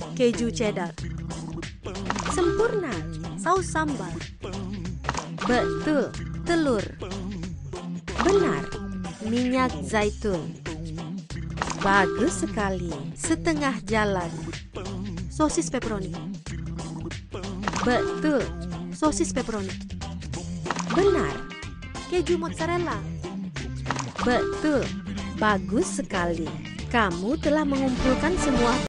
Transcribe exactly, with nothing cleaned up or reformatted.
keju cheddar. Sempurna, saus sambal. Betul, telur. Benar, minyak zaitun. Bagus sekali, setengah jalan. Sosis pepperoni. Betul, sosis pepperoni. Benar, keju mozzarella. Betul, bagus sekali. Kamu telah mengumpulkan semua